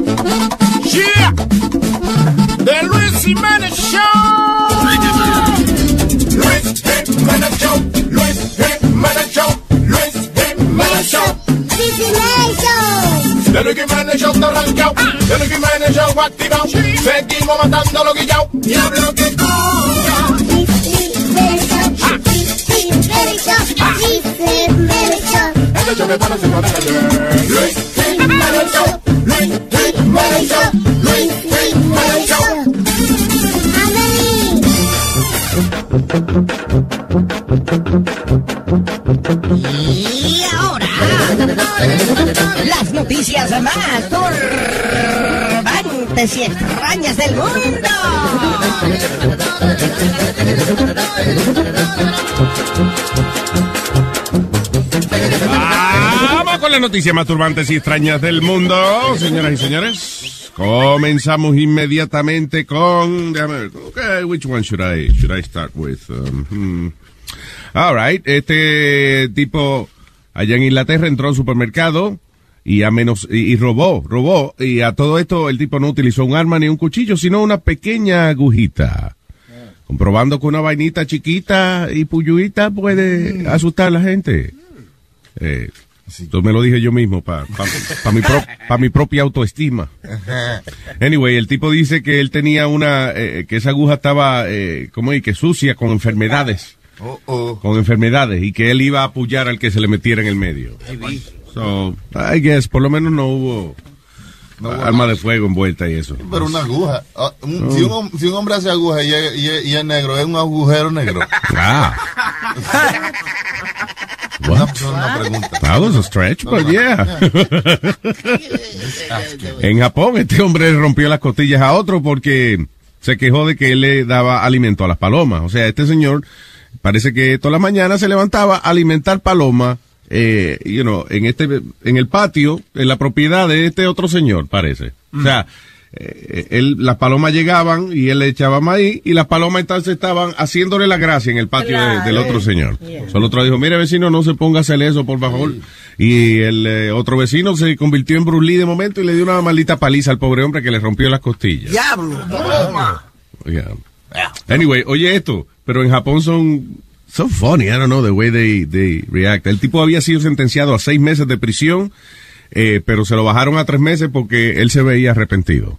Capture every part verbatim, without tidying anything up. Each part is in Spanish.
Yeah. The Luis Jiménez Show. Luis Jiménez Show. Luis Jiménez Show. Luis Jiménez Show. Luis Jiménez Show. The Luis Jiménez Show está arrancado. The Luis Jiménez Show activado. Seguimos matando los guillados. Diablo que cosa. Luis Jiménez Show. Luis Jiménez Show. Luis Jiménez Show. El hecho me parece para Luis Jiménez Show. Luis Jiménez Show. Luis Jiménez Show. Y ahora, las noticias más turbantes y extrañas del mundo. Vamos con las noticias más turbantes y extrañas del mundo, señoras y señores. Comenzamos inmediatamente con, déjame ver, okay, which one should I should I start with? Um, hmm. All right, este tipo allá en Inglaterra entró al supermercado y a menos y, y robó, robó y a todo esto el tipo no utilizó un arma ni un cuchillo, sino una pequeña agujita. Comprobando que una vainita chiquita y puyuita puede asustar a la gente. Eh, Esto me lo dije yo mismo para pa, pa mi, pro, pa mi propia autoestima. Anyway, el tipo dice que él tenía una, eh, que esa aguja estaba, eh, ¿cómo es? Que sucia, con enfermedades. Oh, oh. Con enfermedades, y que él iba a apoyar al que se le metiera en el medio. So, I guess, por lo menos no hubo, no hubo arma de fuego envuelta y eso. Pero una aguja. Uh, un, no. si, un, si un hombre hace aguja y es, y, es, y es negro, es un agujero negro. Ah. What? No, una pregunta. That was a stretch, no, but no, yeah. yeah. En Japón, este hombre rompió las costillas a otro porque se quejó de que él le daba alimento a las palomas. O sea, este señor parece que toda la mañana se levantaba a alimentar palomas, eh, you know, en este, en el patio, en la propiedad de este otro señor, parece. Mm. O sea, eh, él, las palomas llegaban y él le echaba maíz y las palomas entonces estaban haciéndole la gracia en el patio claro. de, del otro señor. Yeah. So, el otro dijo, mire vecino, no se ponga a hacer eso, por favor. Sí. Y el eh, otro vecino se convirtió en Bruce Lee de momento y le dio una maldita paliza al pobre hombre que le rompió las costillas. ¡Diablo! Yeah. Anyway, oye esto, pero en Japón son so funny, I don't know the way they, they react. El tipo había sido sentenciado a seis meses de prisión, eh, pero se lo bajaron a tres meses porque él se veía arrepentido.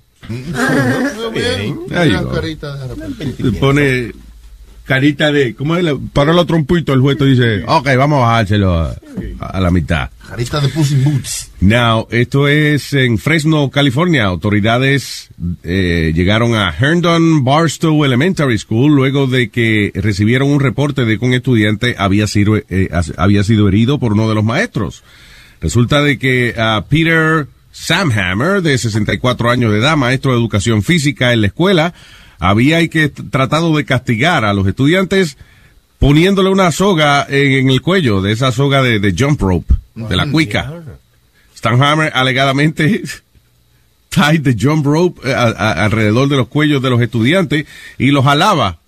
Bien. Carita de arrepentido. Pone carita de, ¿cómo es? Para los trompitos el juez dice, ok, vamos a bajárselo a, a la mitad. Carita de Puss in Boots. Now, esto es en Fresno, California. Autoridades eh, llegaron a Herndon Barstow Elementary School luego de que recibieron un reporte de que un estudiante había sido, eh, había sido herido por uno de los maestros. Resulta de que uh, Peter Samhammer, de sesenta y cuatro años de edad, maestro de educación física en la escuela, había que tratado de castigar a los estudiantes poniéndole una soga en, en el cuello, de esa soga de, de jump rope, de la cuica. Samhammer alegadamente tied the jump rope a, a, alrededor de los cuellos de los estudiantes y los jalaba.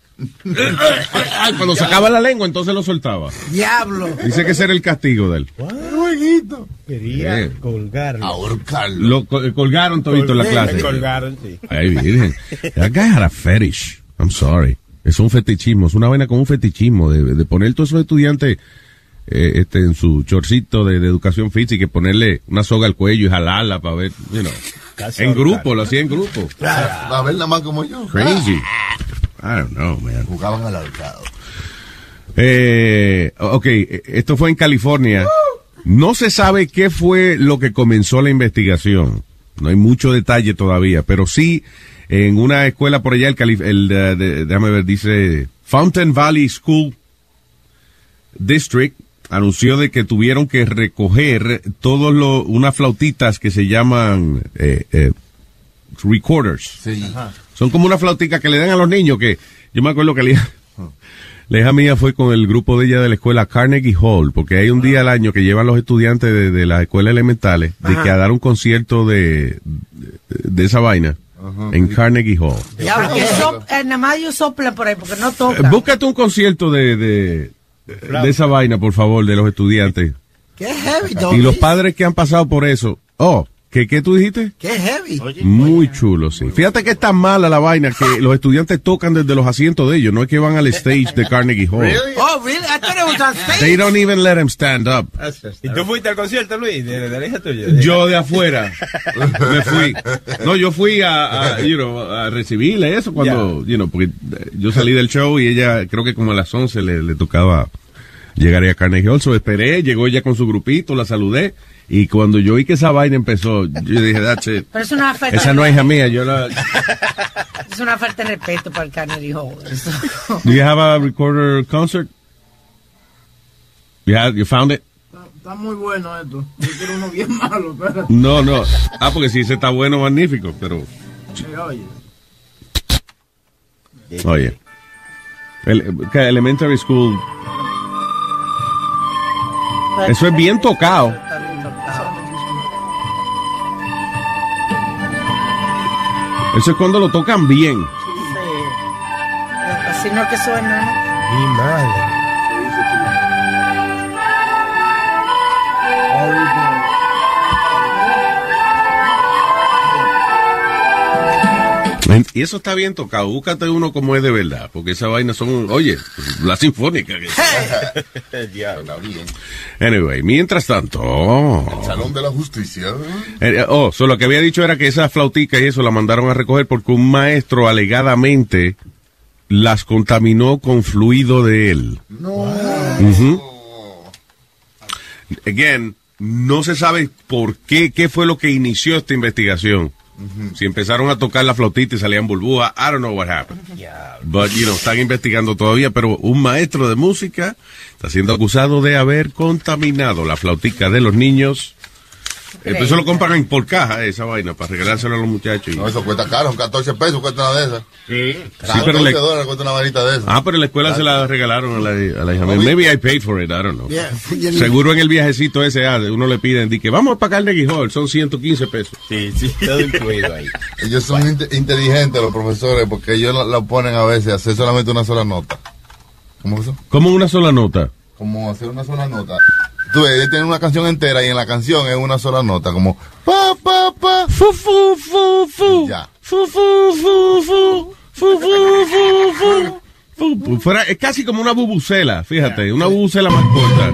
Cuando sacaba la lengua, entonces lo soltaba. ¡Diablo! Dice que ese era el castigo de él. Quería yeah. colgarlo. Ahorcarlo. Lo col- colgaron todito en la clase. Colgaron, sí. Ay, virgen. That guy had a fetish. I'm sorry. Es un fetichismo. Es una vaina con un fetichismo de, de poner todos esos estudiantes eh, este, en su chorcito de, de educación física y ponerle una soga al cuello y jalarla para ver, you know. Casi en ahorcar. Grupo, lo hacía en grupo. Va a ver nada más como yo. Crazy. I don't know, man. Jugaban al ahorcado. Eh, ok, esto fue en California. No se sabe qué fue lo que comenzó la investigación. No hay mucho detalle todavía, pero sí en una escuela por allá, el, Calif- el de, de, déjame ver, dice Fountain Valley School District anunció de que tuvieron que recoger todos los unas flautitas que se llaman eh, eh, recorders. Sí. Son como una flautica que le dan a los niños que yo me acuerdo que le La hija mía fue con el grupo de ella de la escuela Carnegie Hall, porque hay un día al año que llevan los estudiantes de, de las escuelas elementales de que a dar un concierto de, de, de esa vaina. Ajá. En Carnegie Hall. Diablo, que sop, eh, nada más ellos soplan por ahí porque no tocan. Eh, búscate un concierto de, de, de esa vaina, por favor, de los estudiantes. Qué heavy, Y los padres que han pasado por eso. Oh, ¿Qué, ¿Qué tú dijiste? Qué heavy. Muy chulo, sí. Fíjate que es tan mala la vaina que los estudiantes tocan desde los asientos de ellos. No es que van al stage de Carnegie Hall. Really? Oh, really? I thought it was on stage. They don't even let them stand up. ¿Y tú fuiste al concierto, Luis, de, de la hija tuya? Yo de afuera me fui. No, yo fui a, a, you know, a recibirle eso cuando, you know, porque yo salí del show y ella, creo que como a las once le, le tocaba llegar a Carnegie Hall. So esperé, llegó ella con su grupito, la saludé. Y cuando yo vi que esa vaina empezó, yo dije, that's it. Pero es una falta Esa no es hija mía, yo la... Es una falta de respeto para el Carnegie Hall. Eso. Do you have a recorder concert? You, have, you found it? Está, está muy bueno esto. Yo quiero uno bien malo, pero... No, no. Ah, porque si ese está bueno, magnífico, pero... Eh, oye. Oye. El, ¿qué, Elementary School... Eso es bien tocado. Está bien tocado. Eso es cuando lo tocan bien. Sí. Así no es que suena, ¿no? Mi madre. Y eso está bien tocado. Búscate uno como es de verdad. Porque esa vaina son, oye, la sinfónica. Anyway, mientras tanto. El Salón de la Justicia. Eh, oh, solo lo que había dicho era que esa flautica y eso la mandaron a recoger porque un maestro alegadamente las contaminó con fluido de él. No. Uh-huh. Again, no se sabe por qué, qué fue lo que inició esta investigación. Uh-huh. Si empezaron a tocar la flautita y salían burbujas, I don't know what happened. Yeah. But, you know, están investigando todavía, pero un maestro de música está siendo acusado de haber contaminado la flautica de los niños. Eh, pues eso lo compran por caja, esa vaina, para regalárselo a los muchachos. Y... No, eso cuesta caro, catorce pesos cuesta una de esas. Sí, sí pero le... dólares cuesta una varita de esas. Ah, pero en la escuela claro. Se la regalaron a la, a la hija mía. Maybe I paid for it, I don't know. Yeah. Seguro en el viajecito ese, ah, uno le piden, di que vamos para Carnegie Hall, son ciento quince pesos. Sí, sí, todo incluido ahí. Ellos son int- inteligentes los profesores, porque ellos lo, lo ponen a veces a hacer solamente una sola nota. ¿Cómo eso? ¿Cómo una sola nota? Como hacer una sola nota. Tú ves, ellos tienen una canción entera y en la canción es una sola nota, como pa, pa, pa, fu, fu, fu, fu, ya. Fu, fu, fu, fu, fu, fu, fu, fu, fu. Fuera, es casi como una bubucela, fíjate, una bubucela más corta.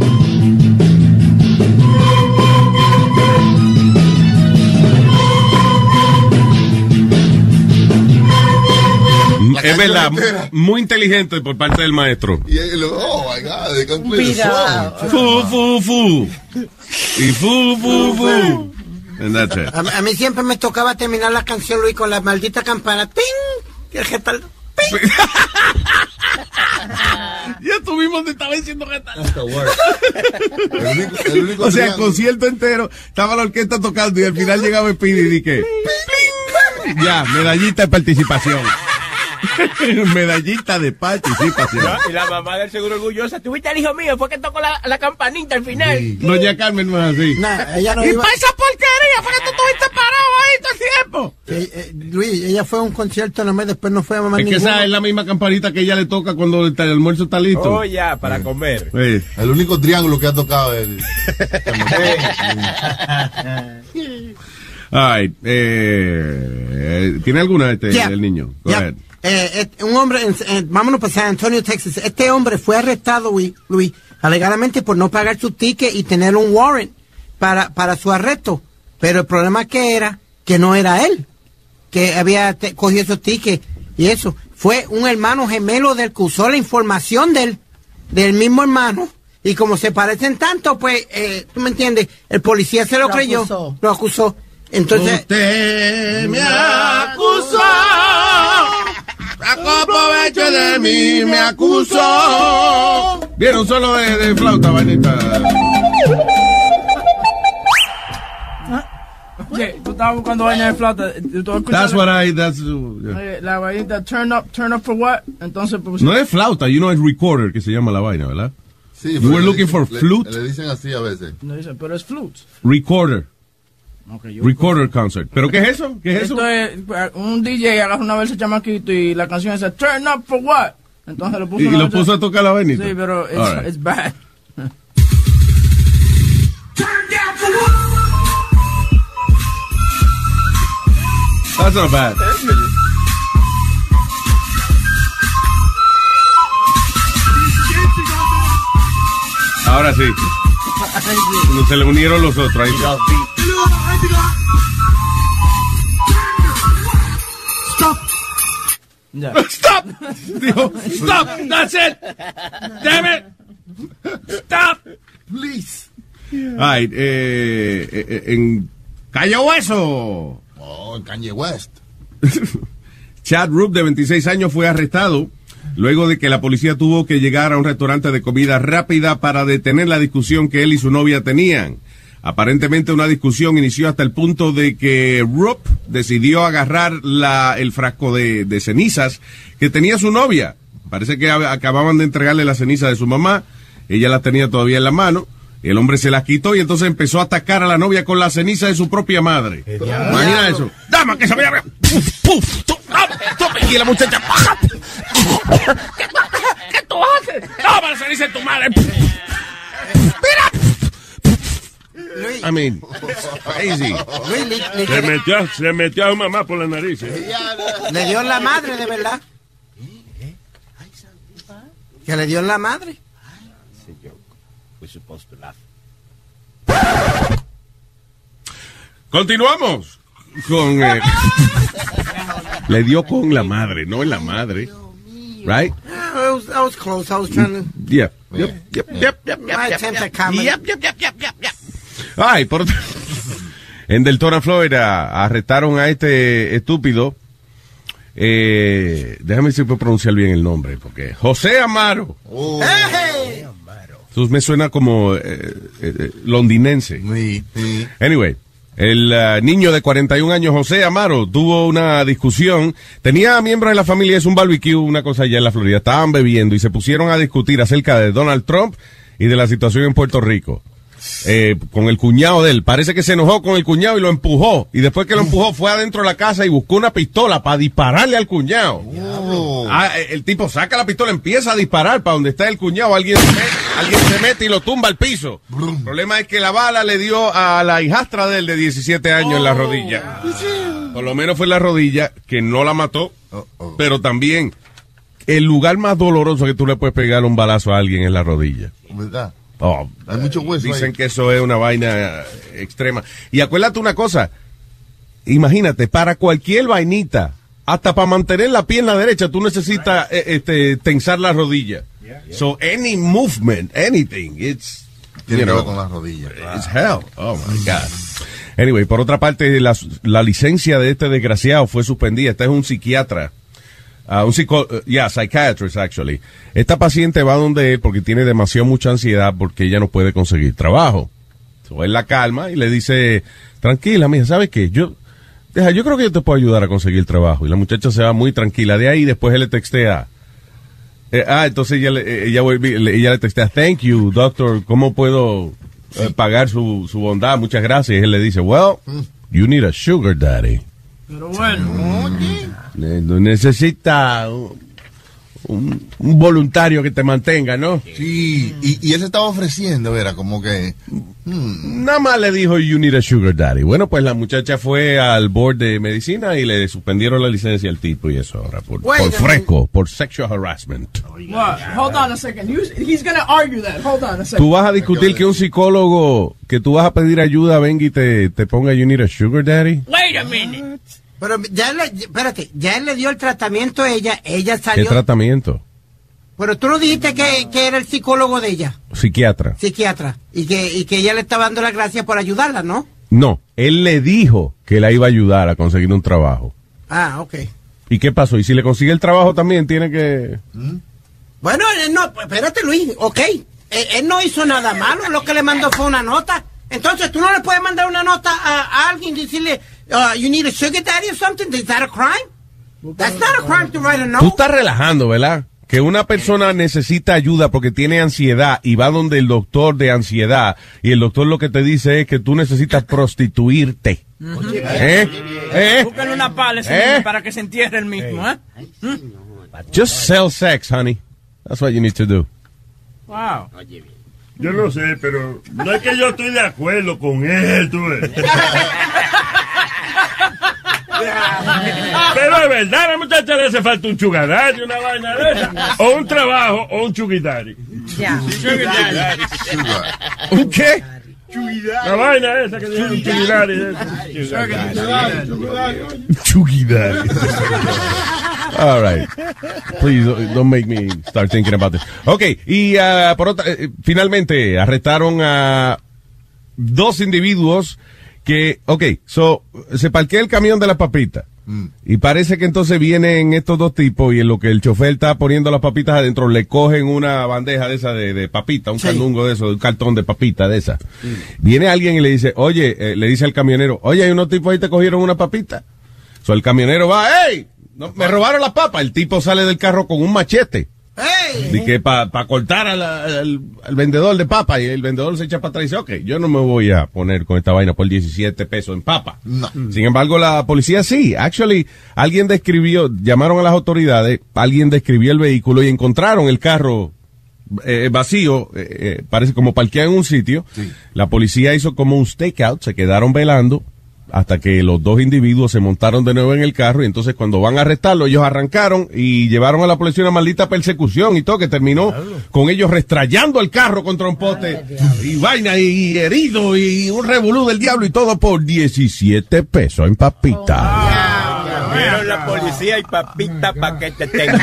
Es verdad, muy inteligente por parte del maestro. Y él, oh my God, they can play the song. Fu, fu, fu. Y fu, fu, fu. And that's it. A, a mí siempre me tocaba terminar la canción, Luis, con la maldita campana. ¡Ping! Y el getal. ¡Ping! Ya tú mismo te estaba diciendo que tal. El único, el único o sea, el triángulo. concierto entero, estaba la orquesta tocando y al final llegaba el Speedy y dije, ya, medallita de participación. Medallita de participación. ¿No? Y la mamá del seguro orgullosa, tuviste al hijo mío, fue que tocó la, la campanita al final. Sí. Doña Carmen no es así. Nah, ella no y iba... para esa porquería, fue que tú estuviste parado ahí todo el tiempo. Eh, eh, Luis, ella fue a un concierto nomás, después no fue a mamá Es que ninguno. esa es la misma campanita que ella le toca cuando el, el almuerzo está listo. Oh, ya, para comer. Sí. El único triángulo que ha tocado es... Ay, eh, ¿tiene alguna este, Yeah. el niño? Go Yeah. ahead. Eh, eh, un hombre, en, en, vámonos para San Antonio, Texas. Este hombre fue arrestado, Luis, Luis, alegadamente por no pagar su ticket y tener un warrant para, para su arresto. Pero el problema que era que no era él que había te, cogido esos tickets y eso. Fue un hermano gemelo del que usó la información del, del mismo hermano. Y como se parecen tanto, pues, eh, tú me entiendes, el policía se lo, Lo creyó, acusó. lo acusó. Entonces, Usted me acusó, sacó provecho de mí, me acusó. Vieron solo de, de flauta, vainita. Oye, tú estabas buscando vaina de flauta. That's what I, that's, uh, yeah. Oye, la vainita, turn up, turn up for what? Entonces, pues, No es flauta, you know, es recorder que se llama la vaina, ¿verdad? Sí, You were le- looking for le- flute? Le, dicen así a veces. no dice, pero es flute. Recorder, Okay, yo- recorder concert. ¿Pero qué es eso? ¿Qué es eso? Esto es, un D J agarra una vez ese chamaquito y la canción dice, turn up for what? Entonces lo puso Y, y una lo vez- puso a tocar la vainita. Sí, pero it's, All right. it's bad. That's not bad. Ahora sí. No se le unieron los otros. Ahí está. Stop. Ya. Stop. Dijo, stop. That's it. Damn it. Stop. Please. Ay, eh, eh, en Calle Hueso. Oh, en Kanye West. Chad Roop, de veintiséis años, fue arrestado luego de que la policía tuvo que llegar a un restaurante de comida rápida para detener la discusión que él y su novia tenían. Aparentemente una discusión inició hasta el punto de que Roop decidió agarrar la, el frasco de, de cenizas que tenía su novia. Parece que acababan de entregarle la ceniza de su mamá. Ella la tenía todavía en la mano. El hombre se las quitó y entonces empezó a atacar a la novia con la ceniza de su propia madre. Imagina eso. ¡Dama, que se vaya! Y la muchacha... ¿Qué, ¿Qué tú haces? ¡Toma la ceniza de tu madre! ¡Mira! I mean, crazy. Luis, le, le, Se metió, se metió a su mamá por la nariz. ¿eh? le dio en la madre, de verdad. Que le dio en la madre. Continuamos con... Eh, le dio con la madre, no en la madre. Right? I was, I was close. I was trying to... Yeah. Yep, yep, yep, yep, My yep, attempt yep, at comedy. yep, yep, yep, yep, yep, yep. Ay, por otro- en Deltona, Florida, arrestaron a este estúpido. Eh, déjame ver si puedo pronunciar bien el nombre, porque José Amaro. Oh. ¡Hey! Entonces me suena como eh, eh, londinense. Sí, sí. Anyway, el uh, niño de cuarenta y un años, José Amaro, tuvo una discusión. Tenía miembros de la familia, es un barbecue, una cosa allá en la Florida. Estaban bebiendo y se pusieron a discutir acerca de Donald Trump y de la situación en Puerto Rico. Eh, con el cuñado de él. Parece que se enojó con el cuñado y lo empujó. Y después que lo empujó fue adentro de la casa y buscó una pistola para dispararle al cuñado. Oh. Ah, el tipo saca la pistola, empieza a disparar para donde está el cuñado. Alguien se mete, alguien se mete y lo tumba al piso. El problema es que la bala le dio a la hijastra de él de diecisiete años en la rodilla. Por lo menos fue en la rodilla, que no la mató. Oh, oh. Pero también, el lugar más doloroso que tú le puedes pegar un balazo a alguien es la rodilla. ¿Verdad? Oh, Hay mucho hueso dicen ahí. que eso es una vaina eh, extrema. Y acuérdate una cosa, imagínate, para cualquier vainita, hasta para mantener la pierna derecha, tú necesitas eh, este, tensar la rodilla. So any movement, anything, it's, Tiene you que ver know, con las rodillas. it's hell. Oh my God. Anyway, por otra parte, la, la licencia de este desgraciado fue suspendida. Este es un psiquiatra. Uh, un psico, uh, yeah, psychiatrist, actually. Esta paciente va donde él porque tiene demasiado mucha ansiedad porque ella no puede conseguir trabajo. So, él la calma y le dice, tranquila, mija, ¿sabes qué? Yo, deja, yo creo que yo te puedo ayudar a conseguir trabajo. Y la muchacha se va muy tranquila de ahí y después él le textea. Eh, ah, entonces ella, le- ella, vuelve- ella le textea, thank you, doctor, ¿cómo puedo eh, pagar su, su bondad? Muchas gracias. Y él le dice, well, you need a sugar daddy. Pero bueno. Ne- Necesita un, un- un voluntario que te mantenga, ¿no? Sí, y, y él se estaba ofreciendo, era como que... hmm, Nada más le dijo, you need a sugar daddy. Bueno, pues la muchacha fue al board de medicina y le suspendieron la licencia al tipo y eso ahora, por, Wait por a fresco, por sexual harassment. What? Hold on a second. He's, he's gonna argue that. Hold on a second. Tú vas a discutir que un psicólogo, que tú vas a pedir ayuda, venga y te, te ponga, you need a sugar daddy. Wait a minute. Pero ya le, espérate, ya él le dio el tratamiento a ella, ella ¿Qué salió. tratamiento? Pero tú no dijiste que, que era el psicólogo de ella, Psiquiatra. psiquiatra, y que, y que ella le estaba dando las gracias por ayudarla, ¿no? No, él le dijo que la iba a ayudar a conseguir un trabajo. Ah, ok. ¿Y qué pasó? ¿Y si le consigue el trabajo también tiene que...? Bueno, él no, espérate Luis, ok. Él, él no hizo nada malo, lo que le mandó fue una nota. Entonces, ¿tú no le puedes mandar una nota a, a alguien y decirle, uh, you need a sugar daddy or something? Is that a crime? That's not a crime to write a Tú note. estás relajando, ¿verdad? Que una persona necesita ayuda porque tiene ansiedad y va donde el doctor de ansiedad y el doctor lo que te dice es que tú necesitas prostituirte. ¿Eh? ¿Eh? Búscale una pala a ese ¿Eh? niño para que se entierre el mismo, ¿eh? Just sell sex, honey. That's what you need to do. Wow. Yo no sé, pero no es que yo estoy de acuerdo con él, tú ves. es verdad, a la muchacha le hace falta un chugadari, una vaina de esa. O un trabajo, o un chugidari. Ya. ¿Un qué? La vaina esa que dice un chugidari. Chugidari. All right. Please don't make me start thinking about this. Okay, y uh, por otra, eh, finalmente arrestaron a dos individuos que, okay, so, se parquea el camión de las papitas. Mm. Y parece que entonces vienen estos dos tipos y en lo que el chofer está poniendo las papitas adentro le cogen una bandeja de esa de, de papita, un sí. candungo de eso, un cartón de papita de esa. Mm. Viene alguien y le dice, oye, eh, le dice al camionero, oye, hay unos tipos ahí te cogieron una papita. So el camionero va, ¡hey! No, me robaron la papa. El tipo sale del carro con un machete. ¡Hey! Y que para pa cortar al, al, al vendedor de papa. Y el vendedor se echa para atrás y dice, ok, yo no me voy a poner con esta vaina por diecisiete pesos en papa. No. Sin embargo, la policía sí. Actually, alguien describió, llamaron a las autoridades, alguien describió el vehículo y encontraron el carro eh, vacío, eh, eh, parece como parqueado en un sitio. Sí. La policía hizo como un stakeout, se quedaron velando hasta que los dos individuos se montaron de nuevo en el carro y entonces cuando van a arrestarlo ellos arrancaron y llevaron a la policía una maldita persecución y todo que terminó con ellos restrayando el carro contra un poste y vaina y herido y un revolú del diablo y todo por diecisiete pesos en papita. Pero la policía y papita pa' que te tenga.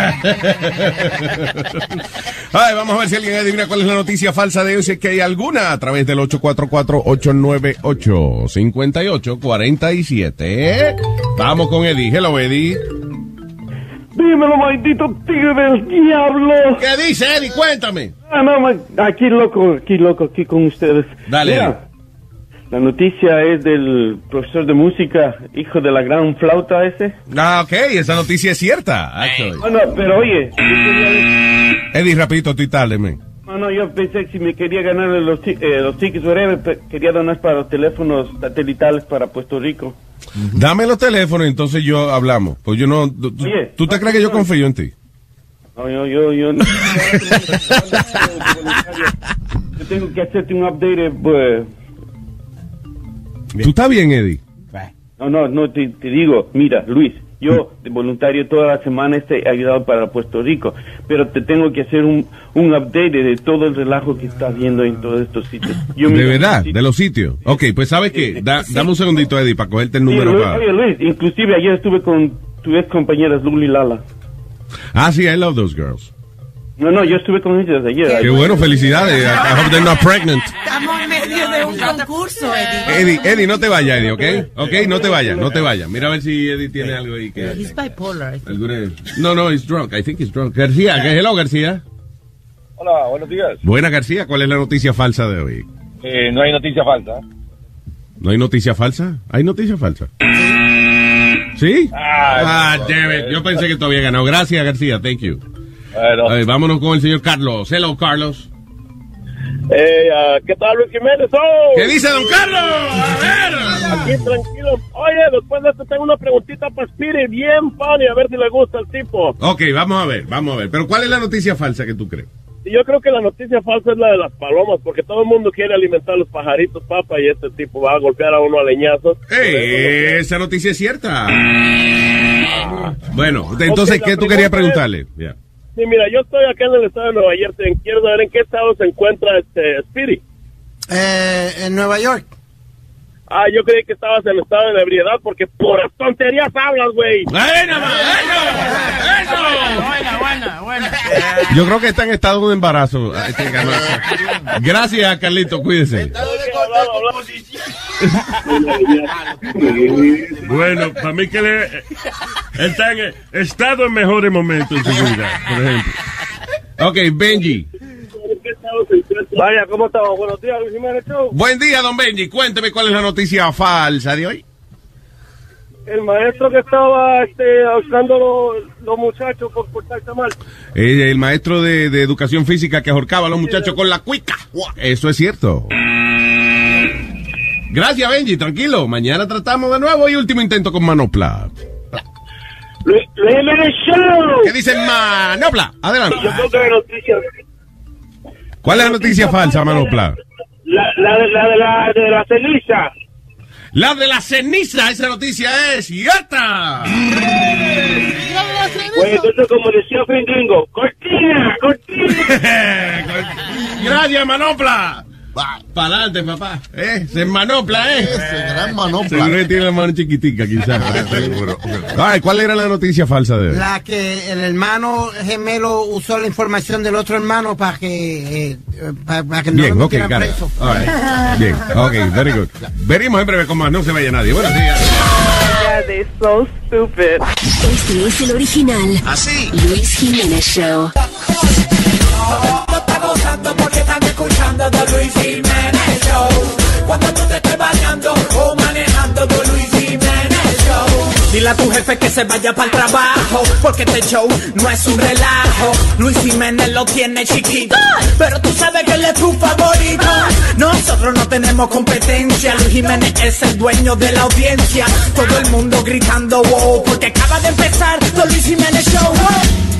Ay, vamos a ver si alguien adivina cuál es la noticia falsa de hoy, si es que hay alguna, a través del ocho cuatro cuatro, ocho nueve ocho, cinco ocho cuatro siete. Vamos con Eddie. Hello, Eddie. Dímelo, maldito tigre del diablo. ¿Qué dice, Eddie? Cuéntame. Ah, no, aquí loco, aquí loco, aquí con ustedes. Dale. Mira, la noticia es del profesor de música, hijo de la gran flauta ese. Ah, ok, esa noticia es cierta, actually. Bueno, pero oye. Eddie, rapidito, tuitale, men. No, no, yo pensé que si me quería ganar los, eh, los tickets, whatever, quería donar para los teléfonos satelitales para Puerto Rico. Dame los teléfonos, entonces yo hablamos. Pues yo no. ¿Tú, oye, ¿tú te no, crees que yo confío en ti? No, yo, yo, yo. No, yo tengo que hacerte un update, pues. ¿Tú estás bien, Eddie? No, no, no, te, te digo, mira, Luis, yo de voluntario toda la semana he ayudado para Puerto Rico, pero te tengo que hacer un, un update de todo el relajo que está habiendo en todos estos sitios. Yo ¿De verdad? ¿De los sitios? Ok, pues ¿sabes qué? Da, dame un segundito, Eddie, para cogerte el número. Sí, Luis, para... Oye, Luis, inclusive ayer estuve con tu ex compañera Luli Lala. Ah, sí, I love those girls. No, no, yo estuve con ellas ayer. Qué bueno, felicidades. I hope they're not pregnant. Estamos en medio de un concurso, Eddie. Eddie, Eddie, no te vayas, Eddie, ¿ok? Ok, no te vayas, no te vayas. Mira a ver si Eddie tiene algo ahí que... He's bipolar. Alguna... No, no, he's drunk. I think he's drunk. García, hello, García. Hola, buenos días. Buena, García. ¿Cuál es la noticia falsa de hoy? Eh, no hay noticia falsa. ¿No hay noticia falsa? ¿Hay noticia falsa? ¿Sí? Ah, ah damn it. Yo pensé que tú habías ganado. Gracias, García. Thank you. Bueno. A ver, vámonos con el señor Carlos. Hello, Carlos. Eh, uh, ¿qué tal, Luis Jiménez? Oh, ¿Qué dice don Carlos? A ver. Aquí tranquilo. Oye, después de esto tengo una preguntita para Spirit bien funny, a ver si le gusta el tipo. Ok, vamos a ver, vamos a ver. Pero ¿cuál es la noticia falsa que tú crees? Yo creo que la noticia falsa es la de las palomas, porque todo el mundo quiere alimentar a los pajaritos, papa, y este tipo va a golpear a uno a leñazos. Hey, esa noticia es cierta. Bueno, entonces, okay, ¿qué tú querías preguntarle? Yeah. Sí, mira, yo estoy acá en el estado de Nueva York. Quiero saber en qué estado se encuentra este Speedy. Eh, en Nueva York. Ah, yo creí que estabas en estado de ebriedad porque por tonterías hablas, güey. ¡Bueno, Buena, buena, buena. Yo creo que está en estado de embarazo. Gracias, Carlito, cuídese. Bueno, para mí que le, está en estado en mejores momentos en su vida, por ejemplo. Ok, Benji. Vaya, ¿cómo estamos? Buenos días, Luis Jiménez. Buen día, don Benji. Cuénteme cuál es la noticia falsa de hoy. El maestro que estaba este, ahorcando los, los muchachos por portarse mal. Eh, el maestro de, de educación física que ahorcaba a los muchachos con la cuica. Eso es cierto. Gracias, Benji. Tranquilo. Mañana tratamos de nuevo y último intento con Manopla. Luis Jiménez Show. ¿Qué dice Manopla? Adelante. Yo creo que la noticia... ¿Cuál es la noticia falsa, Manopla? La, la, la, de la de la ceniza. La de la ceniza, esa noticia es cierta. Pues entonces, como decía Fren Gringo, cortina, cortina. Gracias, Manopla. Para adelante, papá. Eh, se manopla, eh. Ese gran manopla. Seguro que tiene la mano chiquitica, quizás. Seguro. Ay, ¿cuál era la noticia falsa de él? La que el hermano gemelo usó la información del otro hermano para que, eh, para, para que no Bien, lo ok, metieran got it. preso. All right. Bien, ok, very good. Venimos en breve con más, no se vaya nadie. Buenos días. Yeah, they're so stupid. Este es el original. Así. Luis Jiménez Show. No está gozando porque están escuchando The Luis Jiménez Show. Cuando tú te estés bañando o manejando The Luis Jiménez Show. Dile a tu jefe que se vaya para el trabajo, porque este show no es un relajo. Luis Jiménez lo tiene chiquito, pero tú sabes que él es tu favorito. Nosotros no tenemos competencia, Luis Jiménez es el dueño de la audiencia. Todo el mundo gritando wow, porque acaba de empezar The Luis Jiménez Show. Wow.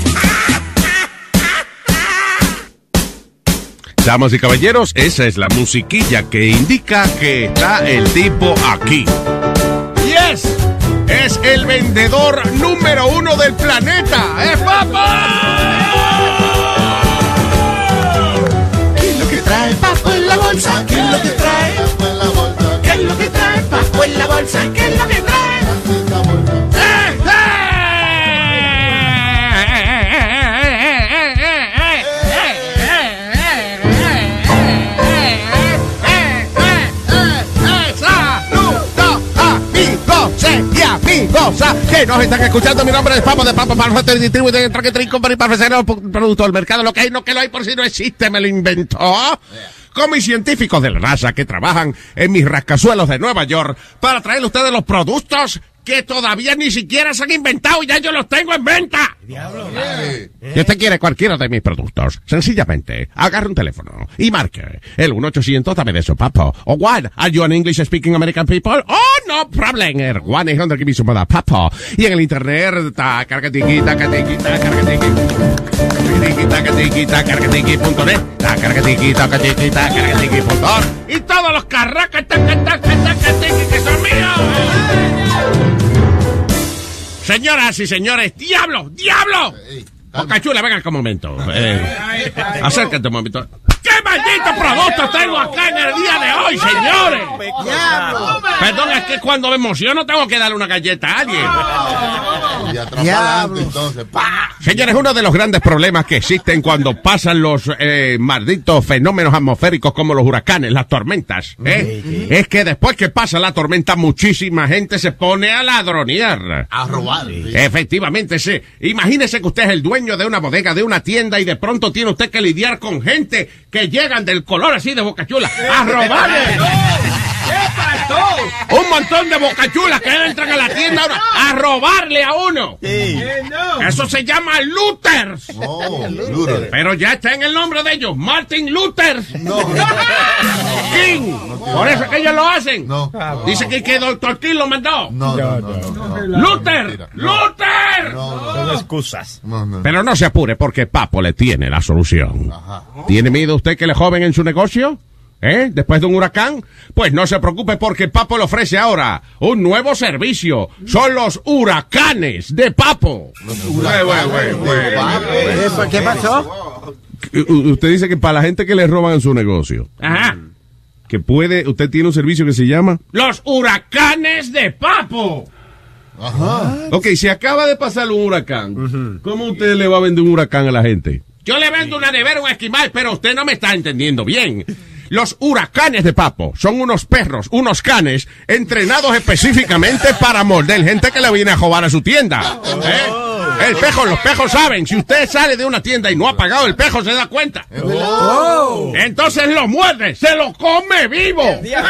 Damas y caballeros, esa es la musiquilla que indica que está el tipo aquí. ¡Yes! Es el vendedor número uno del planeta. ¡Es Papo! ¿Qué es lo que trae Papo en la bolsa? ¿Qué es lo que trae? ¿Qué es lo que trae Papo en la bolsa? ¿Qué es lo que trae? ¡Eh, eh! Cosa que nos están escuchando. Mi nombre es Papo de Papo para el distribuidor de Track Trade Company para ofrecer un producto al mercado. Lo que hay, no que lo hay, por si no existe, me lo inventó. Con mis científicos de la NASA que trabajan en mis rascacielos de Nueva York para traerle a ustedes los productos que todavía ni siquiera se han inventado y ya yo los tengo en venta. Diablo, si usted quiere cualquiera de mis productos, sencillamente agarre un teléfono y marque el uno ochocientos dame de eso, Papo. O what? Are you an English speaking American people? Oh, no problem. El one eight hundred give me some of that, Papo. Y en el internet, ta cargatiqui, tacatiqui, tacargatiqui. Y todos los carracas que son míos. Señoras y señores, ¡diablo! ¡Diablo! Bocachula, venga acá un momento. Eh, acércate un momento. ¡Qué maldito producto tengo acá en el día de hoy, señores! Perdón, es que cuando me emociono tengo que darle una galleta a alguien. Y atrapado entonces. Señores, uno de los grandes problemas que existen cuando pasan los eh, malditos fenómenos atmosféricos como los huracanes, las tormentas, ¿eh? Es que después que pasa la tormenta, muchísima gente se pone a ladronear. A robar. Efectivamente, sí. Imagínese que usted es el dueño de una bodega, de una tienda, y de pronto tiene usted que lidiar con gente que llegan del color así de Bocachula a robarle. Un montón de bocachulas que entran a la tienda ahora a robarle a uno. Sí. Eso se llama looters. Oh, Luther. Pero ya está en el nombre de ellos, Martin Luther no. King. Por eso es que ellos lo hacen. No. Dice que, que Doctor King lo mandó. No, no, no. no, no. Luther. Luther. No, no, Son no. excusas. No, no. Pero no se apure porque Papo le tiene la solución. Ajá. ¿Tiene miedo usted que le joven en su negocio? ¿Eh? Después de un huracán, pues no se preocupe porque Papo le ofrece ahora un nuevo servicio. Son los huracanes de Papo. Güey, güey, güey, güey. ¿Qué pasó? Usted dice que para la gente que le roban en su negocio. Ajá. Que puede, usted tiene un servicio que se llama Los huracanes de Papo. Ajá. Ok, si acaba de pasar un huracán, uh-huh. ¿Cómo usted le va a vender un huracán a la gente? Yo le vendo una nevera a un esquimal, pero usted no me está entendiendo bien. Los huracanes de Papo son unos perros, unos canes, entrenados específicamente para morder gente que le viene a robar a su tienda. ¿Eh? El pejo, los pejos saben, si usted sale de una tienda y no ha pagado, el pejo se da cuenta. Oh. Entonces lo muerde, se lo come vivo.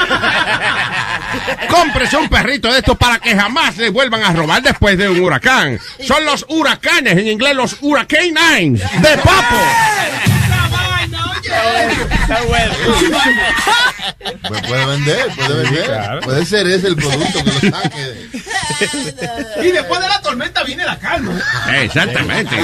Cómprese un perrito de estos para que jamás le vuelvan a robar después de un huracán. Son los huracanes, en inglés los huracanines de Papo. Está bueno. Pues puede vender, puede vender. Sí, claro. Puede ser ese el producto que lo saque. De... Y después de la tormenta viene la calma. Exactamente.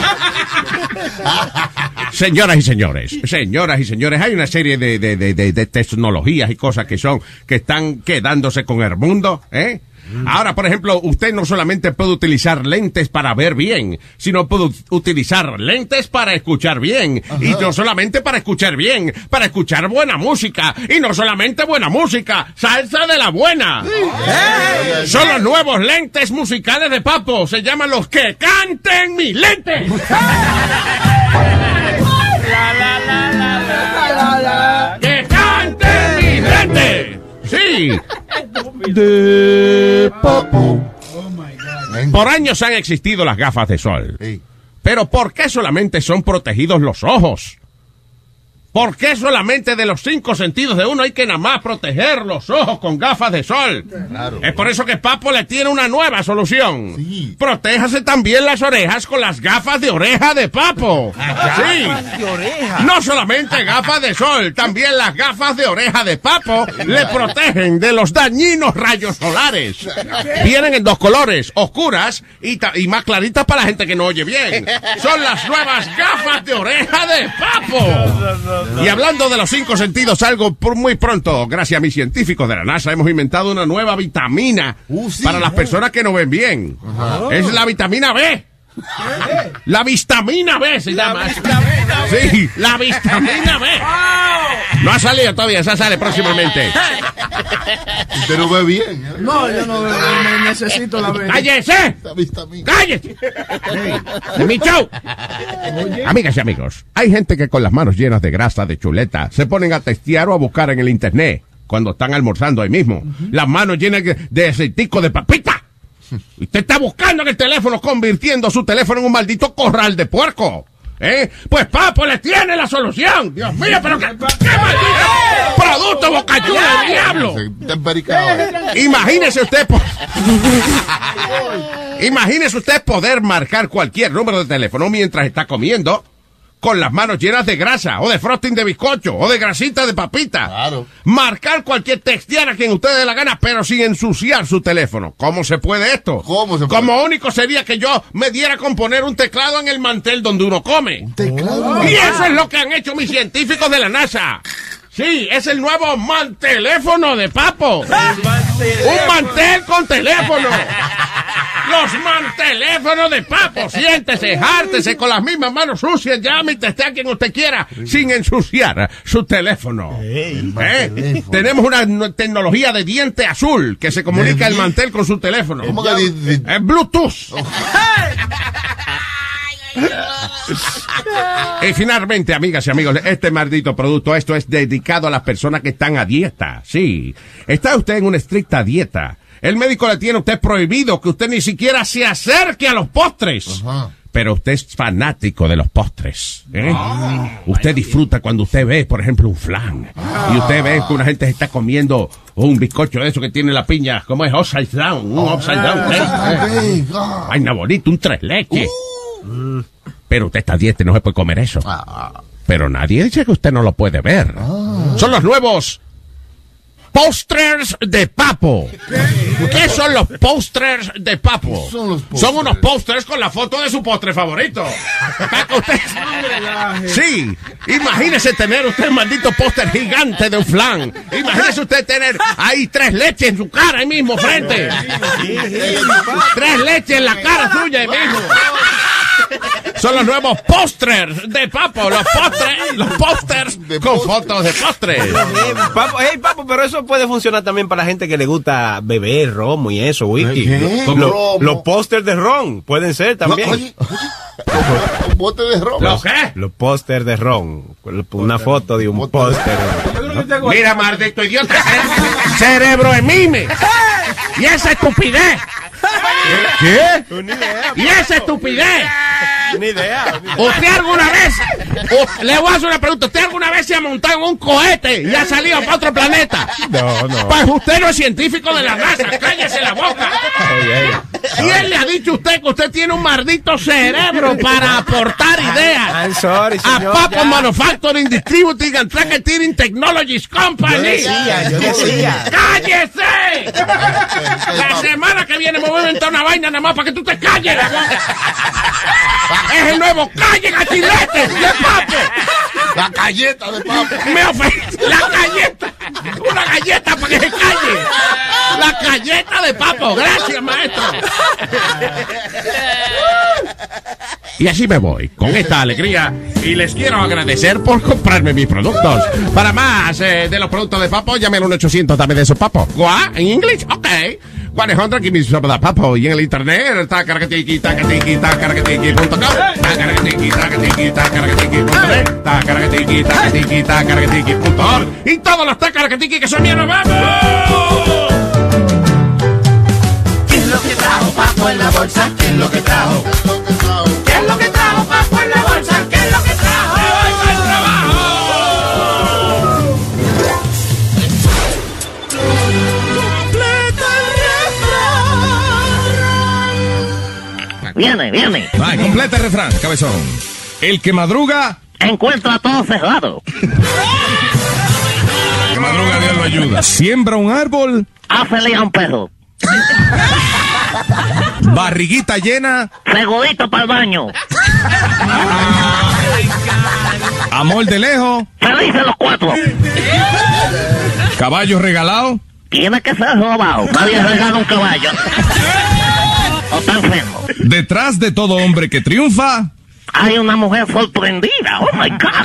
Señoras y señores, señoras y señores, hay una serie de, de, de, de, de tecnologías y cosas que son, que están quedándose con el mundo, ¿eh? Ahora, por ejemplo, usted no solamente puede utilizar lentes para ver bien, sino puede utilizar lentes para escuchar bien. Ajá. Y no solamente para escuchar bien, para escuchar buena música. Y no solamente buena música, salsa de la buena. Sí. ¡Eh! Son los nuevos lentes musicales de Papo. Se llaman los que canten mis lentes. La, la, la, la, la, la, la. ¡Que canten mis lentes! Sí. De Papo. Por años han existido las gafas de sol. Pero ¿por qué solamente son protegidos los ojos? ¿Por qué solamente de los cinco sentidos de uno hay que nada más proteger los ojos con gafas de sol? Claro. Es por eso que Papo le tiene una nueva solución. Sí. Protéjase también las orejas con las gafas de oreja de Papo. Sí. Gafas de oreja. No solamente gafas de sol, también las gafas de oreja de Papo le protegen de los dañinos rayos solares. Vienen en dos colores, oscuras y, y más claritas para la gente que no oye bien. Son las nuevas gafas de oreja de Papo. Y hablando de los cinco sentidos, algo por muy pronto, gracias a mis científicos de la NASA, hemos inventado una nueva vitamina uh, sí, para las personas que no ven bien. Ajá. Es la vitamina B. ¿Qué? La vitamina B se llama. La B. Sí, la vitamina B. No ha salido todavía, esa sale próximamente. Usted no ve bien, ¿eh? No, yo no veo bien, necesito la B. ¡Cállese! ¡Cállese! Sí. ¡Mi show! Amigas y amigos, hay gente que con las manos llenas de grasa, de chuleta, se ponen a testear o a buscar en el internet cuando están almorzando ahí mismo. Uh-huh. Las manos llenas de aceitico de papita. Y usted está buscando en el teléfono, convirtiendo su teléfono en un maldito corral de puerco. ¿Eh? Pues Papo le tiene la solución. Dios mío, pero qué, qué maldito producto bocachudo del diablo. Imagínese usted po- Imagínese usted poder marcar cualquier número de teléfono mientras está comiendo con las manos llenas de grasa, o de frosting de bizcocho, o de grasita de papita. Claro. Marcar cualquier textear a quien usted dé la gana, pero sin ensuciar su teléfono. ¿Cómo se puede esto? ¿Cómo se puede? Como único sería que yo me diera con poner un teclado en el mantel donde uno come. ¿Un teclado? Y eso es lo que han hecho mis científicos de la NASA. Sí, es el nuevo manteléfono de Papo. Un mantel con teléfono. Los manteléfonos de Papo. Siéntese, jártese con las mismas manos sucias, llame y testé a quien usted quiera, sin ensuciar su teléfono. ¿Eh? Tenemos una tecnología de diente azul que se comunica el mantel con su teléfono. ¿Cómo que di- di- Es Bluetooth. Y finalmente, amigas y amigos, este maldito producto, esto es dedicado a las personas que están a dieta. Sí, está usted en una estricta dieta. El médico le tiene a usted prohibido que usted ni siquiera se acerque a los postres. Ajá. Pero usted es fanático de los postres, ¿eh? Ah, usted disfruta cuando usted ve, por ejemplo, un flan. Ah. Y usted ve que una gente está comiendo un bizcocho de eso que tiene la piña, como es upside down, un upside down. ¿Eh? Vaina bonita, un tres leches. Uh. Pero usted está a dieta y no se puede comer eso. Ah. Pero nadie dice que usted no lo puede ver. Ah. Son los nuevos posters de Papo. ¿Qué, ¿Qué son los posters de Papo? Son, los son unos posters con la foto de su postre favorito. Para que usted... Sí, imagínese tener usted un maldito póster gigante de un flan. Imagínese usted tener ahí tres leches en su cara ahí mismo frente. Tres leches en la cara suya ahí mismo. Son los nuevos posters de Papo, los posters, los posters con fotos de postres. Papo, hey, Papo, pero eso puede funcionar también para la gente que le gusta beber romo y eso, whisky. Lo, los posters de ron pueden ser también. No, oye, oye, ¿un bote de ron? ¿Los qué? Los posters de ron. Una foto de un póster. Mira, maldito idiota, cerebro de mime. Y esa estupidez. ¿Qué? ¿Y esa estupidez? Ni idea. ¿Usted alguna vez, o, le voy a hacer una pregunta, ¿usted alguna vez se ha montado en un cohete y ha salido para otro planeta? No, no. Pues usted no es científico de la NASA, cállese la boca. Oye, ¿Quién le ha dicho a usted que usted tiene un maldito cerebro para aportar ideas? I'm sorry, señor. A Papo Manufacturing Distributing and Tracketing Technologies Company. Yo decía, yo decía. ¡Cállese! La semana que viene me voy a inventar una vaina nada más para que tú te calles. La boca. Es el nuevo calle gachilete de Papo. La galleta de Papo. Me ofende. La galleta. Una galleta para que se calle. La galleta de Papo. Gracias, maestro. Y así me voy, con esta alegría. Y les quiero agradecer por comprarme mis productos. Para más eh, de los productos de Papo, llame al uno ochocientos, dame de esos Papo. ¿What? ¿En inglés? Ok. cien, give me some of that Papo. Y en el internet está caracatiqui, tacatiqui, tacaracatiqui punto com. Tacaracatiqui, tacatiqui, tacaracatiqui punto net. Tacaracatiqui, tacatiqui, tacaracatiqui punto org. Y todos los tacaracatiqui que son míos, ¡nos vamos! ¿Qué es lo que trajo Papo en la bolsa? ¿Qué es lo que trajo? ¿Qué es lo que trajo Papo en la bolsa? ¿Qué es lo que trajo? ¡Me voy para el trabajo! Viene, viene. Ay, completa el refrán, cabezón. El que madruga encuentra todo cerrado. El que madruga, Dios lo ayuda. Siembra un árbol, hácele a un perro. Barriguita llena, segurito para el baño. Amor de lejos, felices los cuatro. Caballo regalado, tiene que ser robado. Nadie regala un caballo. O está enfermo. Detrás de todo hombre que triunfa hay una mujer sorprendida. Oh my God.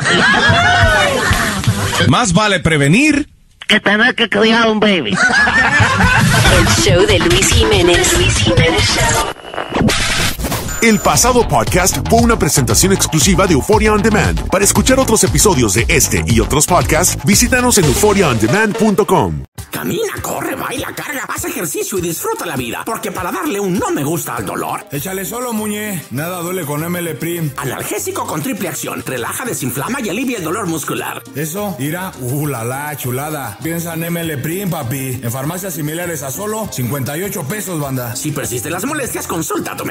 Más vale prevenir que tener que criar un baby. El show de Luis Jiménez. Luis Jiménez Show. El pasado podcast fue una presentación exclusiva de Euphoria On Demand. Para escuchar otros episodios de este y otros podcasts, visítanos en euphoria on demand punto com. Camina, corre, baila, carga, haz ejercicio y disfruta la vida. Porque para darle un no me gusta al dolor, échale solo, muñe. Nada duele con M L Prim. Analgésico con triple acción. Relaja, desinflama y alivia el dolor muscular. Eso, irá, uh, la la, chulada. Piensa en M L Prim, papi. En farmacias similares a solo cincuenta y ocho pesos, banda. Si persisten las molestias, consulta a tu médico.